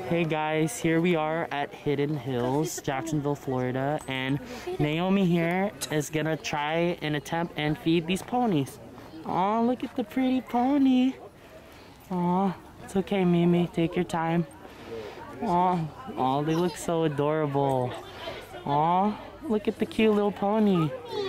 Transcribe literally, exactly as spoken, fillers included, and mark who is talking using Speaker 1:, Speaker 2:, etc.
Speaker 1: Hey guys, here we are at Hidden Hills, Jacksonville, Florida, and Naomi here is gonna try and attempt and feed these ponies. Aw, look at the pretty pony. Aw, it's okay, Mimi, take your time. Aw, aw, they look so adorable. Aw, look at the cute little pony.